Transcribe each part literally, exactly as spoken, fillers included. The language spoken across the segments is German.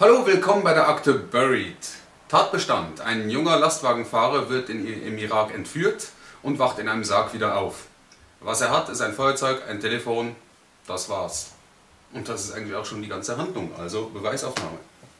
Hallo, willkommen bei der Akte Buried. Tatbestand: Ein junger Lastwagenfahrer wird in, im Irak entführt und wacht in einem Sarg wieder auf. Was er hat, ist ein Feuerzeug, ein Telefon, das war's. Und das ist eigentlich auch schon die ganze Handlung, also Beweisaufnahme.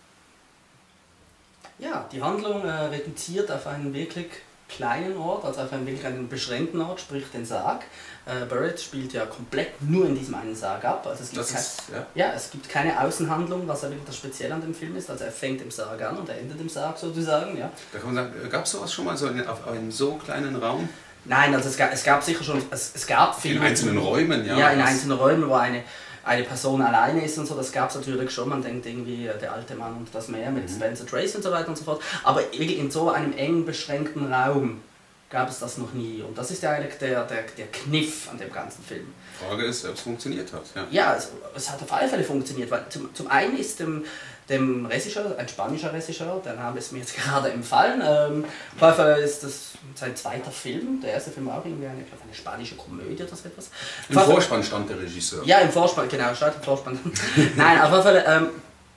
Ja, die Handlung äh, reduziert auf einen wirklich kleinen Ort, also auf einen wirklich einen beschränkten Ort, sprich den Sarg. Äh, Buried spielt ja komplett nur in diesem einen Sarg ab. Also es gibt, Das kein, ist, ja. Ja, es gibt keine Außenhandlung, was ja wirklich das Spezielle an dem Film ist. Also er fängt im Sarg an und er endet im Sarg sozusagen. Ja. Da kann man sagen, gab es sowas schon mal so in, auf einem so kleinen Raum? Nein, also es gab, es gab sicher schon, es, es gab Filme... In einzelnen Räumen, ja. Ja, in einzelnen Räumen, wo eine, eine Person alleine ist und so, das gab es natürlich schon. Man denkt irgendwie, der alte Mann und das Meer mit mhm. Spencer Tracy und so weiter und so fort. Aber wirklich in so einem eng beschränkten Raum gab es das noch nie. Und das ist ja eigentlich der, der, der Kniff an dem ganzen Film. Die Frage ist, ob es funktioniert hat. Ja, ja es, es hat auf alle Fälle funktioniert. Weil zum, zum einen ist dem, dem Regisseur, ein spanischer Regisseur, der Name ist mir jetzt gerade empfallen, ähm, auf alle Fälle ist das sein zweiter Film. Der erste Film war auch irgendwie eine, ich glaube, eine spanische Komödie oder so etwas. Im Vorspann stand der Regisseur. Ja, im Vorspann, genau, stand im Vorspann. Nein, auf alle Fälle, ähm,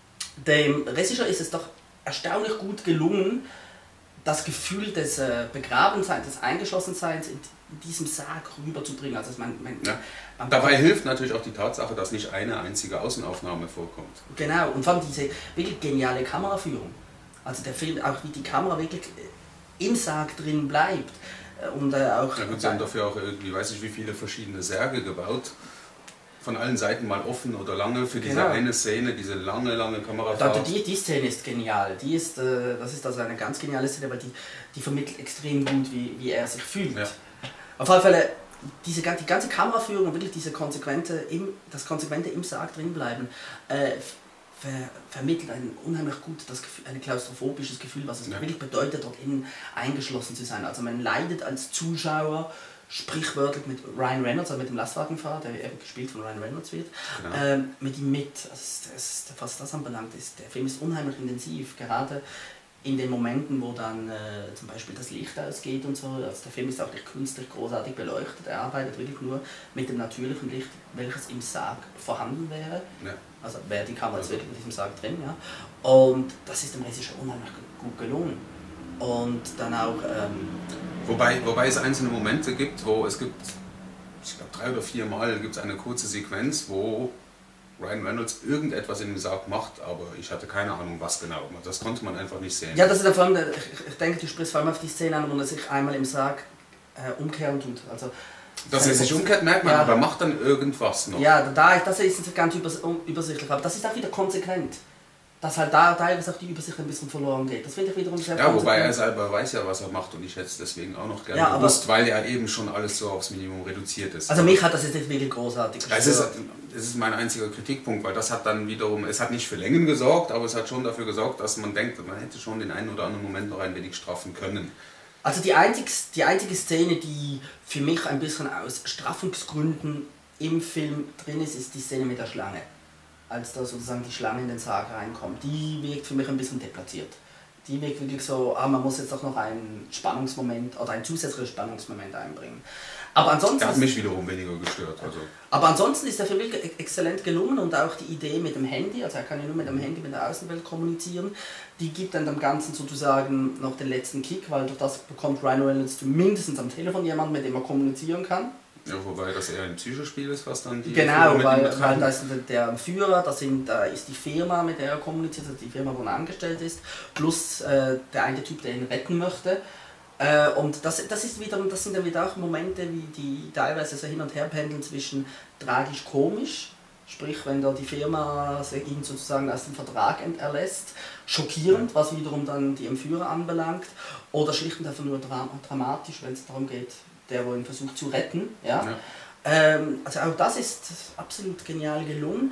dem Regisseur ist es doch erstaunlich gut gelungen, das Gefühl des äh, Begrabenseins, des Eingeschlossenseins in, in diesem Sarg rüberzubringen. Also man, man, ja. man Dabei hilft natürlich auch die Tatsache, dass nicht eine einzige Außenaufnahme vorkommt. Genau, und vor allem diese wirklich geniale Kameraführung. Also der Film, auch wie die Kamera wirklich im Sarg drin bleibt. Und, äh, auch ja gut, sie haben dafür auch irgendwie, weiß ich wie viele verschiedene Särge gebaut. Von allen Seiten mal offen oder lange für diese genau. eine Szene, diese lange, lange Kamerafahrt. Die, die Szene ist genial. Die ist, äh, das ist also eine ganz geniale Szene, weil die, die vermittelt extrem gut, wie, wie er sich fühlt. Ja. Auf alle Fälle, diese, die ganze Kameraführung und wirklich diese konsequente im, das konsequente im Sarg drin bleiben, äh, ver, vermittelt ein unheimlich gut das Gefühl, ein klaustrophobisches Gefühl, was es ja. wirklich bedeutet, dort innen eingeschlossen zu sein. Also man leidet als Zuschauer sprichwörtlich mit Ryan Reynolds, also mit dem Lastwagenfahrer, der eben gespielt von Ryan Reynolds wird, genau. ähm, mit ihm mit. Also das, was das anbelangt, ist, der Film ist unheimlich intensiv, gerade in den Momenten, wo dann äh, zum Beispiel das Licht ausgeht und so. Also der Film ist auch nicht künstlich großartig beleuchtet, er arbeitet wirklich nur mit dem natürlichen Licht, welches im Sarg vorhanden wäre. Ja. Also wäre die Kamera jetzt wirklich in diesem Sarg drin. Ja. Und das ist dem Regisseur unheimlich gut gelungen. Und dann auch... Ähm, Wobei, wobei es einzelne Momente gibt, wo es gibt, ich glaube drei oder vier Mal gibt es eine kurze Sequenz, wo Ryan Reynolds irgendetwas in dem Sarg macht, aber ich hatte keine Ahnung was genau. Das konnte man einfach nicht sehen. Ja, das ist vor allem, ich, ich denke, du sprichst vor allem auf die Szene an, wo er sich einmal im Sarg äh, umkehren tut. Also, Dass er sich umkehrt, merkt man, ja. aber er macht dann irgendwas noch. Ja, da, das ist nicht ganz übersichtlich, aber das ist auch wieder konsequent. Dass halt da teilweise auch die Übersicht ein bisschen verloren geht. Das finde ich wiederum sehr Ja, wobei er selber weiß ja, was er macht und ich hätte es deswegen auch noch gerne ja, gewusst, weil ja eben schon alles so aufs Minimum reduziert ist. Also mich hat das jetzt nicht wirklich großartig gestört. Es ist, es ist mein einziger Kritikpunkt, weil das hat dann wiederum, es hat nicht für Längen gesorgt, aber es hat schon dafür gesorgt, dass man denkt, man hätte schon den einen oder anderen Moment noch ein wenig straffen können. Also die einzige, die einzige Szene, die für mich ein bisschen aus Straffungsgründen im Film drin ist, ist die Szene mit der Schlange. Als da sozusagen die Schlange in den Sarg reinkommt. Die wirkt für mich ein bisschen deplatziert. Die wirkt wirklich so, ah, man muss jetzt auch noch einen Spannungsmoment oder einen zusätzlichen Spannungsmoment einbringen. Aber ansonsten... Der hat mich wiederum weniger gestört. Also. Aber ansonsten ist der Film wirklich exzellent gelungen und auch die Idee mit dem Handy, also er kann ja nur mit dem Handy mit der Außenwelt kommunizieren, die gibt dann dem Ganzen sozusagen noch den letzten Kick, weil durch das bekommt Ryan Reynolds zumindest am Telefon jemanden, mit dem er kommunizieren kann. Ja, wobei das eher ein Psychospiel ist, was dann die... Genau, weil, weil da ist der Führer, das sind, da ist die Firma, mit der er kommuniziert, also die Firma, wo er angestellt ist, plus äh, der eine Typ, der ihn retten möchte. Äh, und das, das, ist wieder, das sind dann wieder auch Momente, wie die teilweise so hin und her pendeln zwischen tragisch-komisch, sprich wenn da die Firma ihn sozusagen aus dem Vertrag erlässt, schockierend, was wiederum dann die Entführer anbelangt, oder schlicht und einfach nur dram dramatisch, wenn es darum geht, der wo ihn versucht zu retten. Ja? Ja. Ähm, also auch das ist absolut genial gelungen.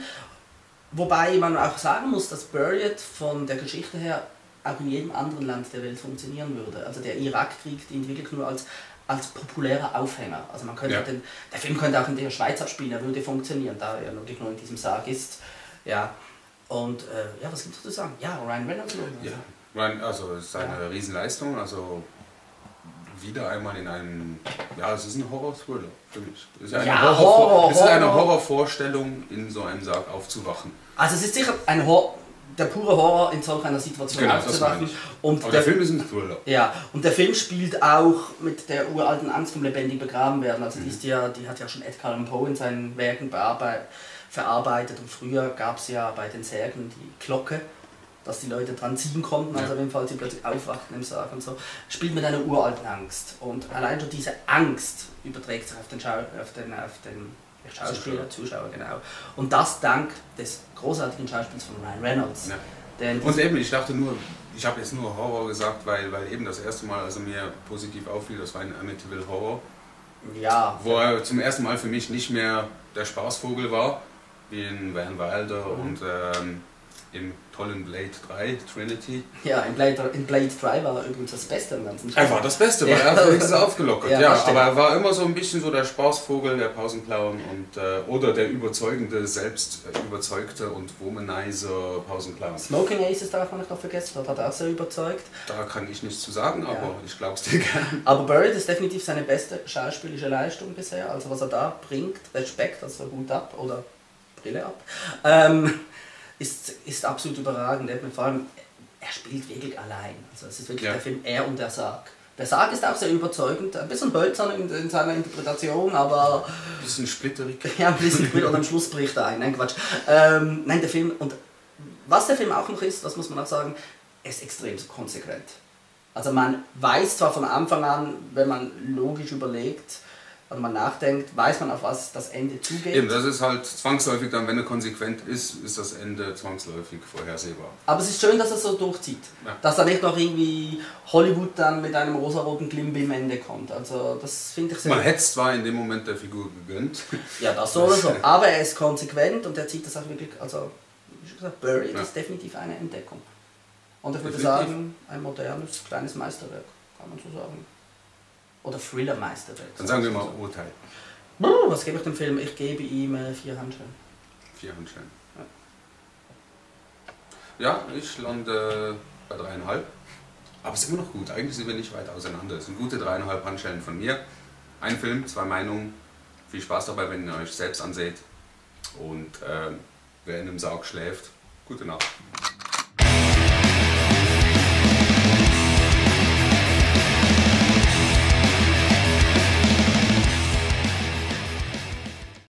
Wobei man auch sagen muss, dass Buried von der Geschichte her auch in jedem anderen Land der Welt funktionieren würde. Also der Irakkrieg dient wirklich nur als, als populärer Aufhänger. Also man könnte ja. den, der Film könnte auch in der Schweiz abspielen, er würde funktionieren, da er wirklich nur in diesem Sarg ist. Ja. Und äh, ja, was gibt es zu sagen? Ja, Ryan Reynolds. Also. Ja, Ryan, also es ist eine ja. Riesenleistung. Also wieder einmal in einem, ja, es ist ein Horror-Thriller für mich. Es ist eine, ja, Horror, Horror, es ist eine Horrorvorstellung, in so einem Sarg aufzuwachen. Also es ist sicher ein Horror, der pure Horror in solch einer Situation genau, aufzuwachen. Und Aber der, der Film ist ein Thriller. Ja, und der Film spielt auch mit der uralten Angst vom lebendig begraben werden. Also mhm. die, ist ja, die hat ja schon Edgar Allan Poe in seinen Werken verarbeitet. Und früher gab es ja bei den Särgen die Glocke, dass die Leute dran ziehen konnten, also ja. falls sie plötzlich aufwachten im Sarg und so. Spielt mit einer uralten Angst. Und allein schon diese Angst überträgt sich auf den, Schau auf den, auf den Schauspieler, Zuschauer, genau. Und das dank des großartigen Schauspiels von Ryan Reynolds. Ja. Und eben, ich dachte nur, ich habe jetzt nur Horror gesagt, weil, weil eben das erste Mal, also mir positiv auffiel, das war ein Amityville Horror. Ja. Wo er zum ersten Mal für mich nicht mehr der Spaßvogel war, wie in Van Wilder mhm. und ähm, im tollen Blade drei, Trinity. Ja, in Blade, in Blade drei war er übrigens das Beste im ganzen Spiel. Er war das Beste, weil er hat wenigstens aufgelockert. Ja, ja, aber er war immer so ein bisschen so der Spaßvogel, der Pausenclown und, äh, oder der überzeugende, selbst überzeugte und womanizer Pausenclown. Smoking Aces darf man nicht noch vergessen, dort hat er auch sehr überzeugt. Da kann ich nichts zu sagen, aber ja. ich glaube es dir gerne. Aber Buried ist definitiv seine beste schauspielische Leistung bisher, also was er da bringt, Respekt, also Hut ab oder Brille ab. Ähm, Ist, ist absolut überragend. Vor allem, er spielt wirklich allein. Also es ist wirklich ja. der Film Er und der Sarg. Der Sarg ist auch sehr überzeugend, ein bisschen hölzern in, in seiner Interpretation, aber... Ein bisschen splitterig. Ja, ein bisschen splitterig und am Schluss bricht er ein. Nein, Quatsch. Ähm, nein, der Film, und was der Film auch noch ist, das muss man auch sagen, er ist extrem konsequent. Also man weiß zwar von Anfang an, wenn man logisch überlegt, wenn man nachdenkt, weiß man, auf was das Ende zugeht. Eben, das ist halt zwangsläufig dann, wenn er konsequent ist, ist das Ende zwangsläufig vorhersehbar. Aber es ist schön, dass er so durchzieht. Ja. Dass da nicht noch irgendwie Hollywood dann mit einem rosaroten Klimbim Ende kommt. Also das finde ich sehr Man hätte es zwar in dem Moment der Figur gegönnt. Ja, das sowieso. Aber er ist konsequent und er zieht das auch wirklich, also wie schon gesagt, Buried ja. ist definitiv eine Entdeckung. Und ich würde definitiv. sagen, ein modernes, kleines Meisterwerk, kann man so sagen. Oder Thriller-Meisterwerk. Dann sagen wir mal Urteil. Was gebe ich dem Film? Ich gebe ihm äh, vier Handschellen. Vier Handschellen. Ja. ja, ich lande bei dreieinhalb. Aber es ist immer noch gut. Eigentlich sind wir nicht weit auseinander. Es sind gute dreieinhalb Handschellen von mir. Ein Film, zwei Meinungen. Viel Spaß dabei, wenn ihr euch selbst anseht. Und äh, wer in einem Sarg schläft, gute Nacht.